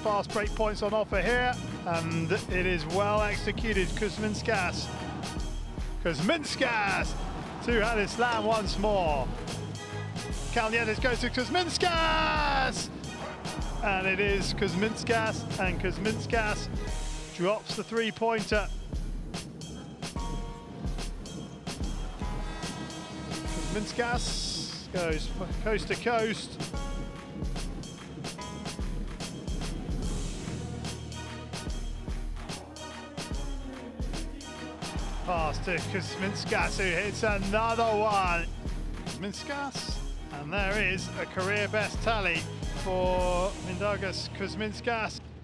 fast break points on offer here, and it is well executed. Kuzminskas, two-handed slam once more. Kalnietis goes to Kuzminskas, and it is Kuzminskas, and Kuzminskas drops the three-pointer. Kuzminskas goes coast to coast. Pass to Kuzminskas, who hits another one. Kuzminskas, and there is a career best tally for Mindaugas Kuzminskas.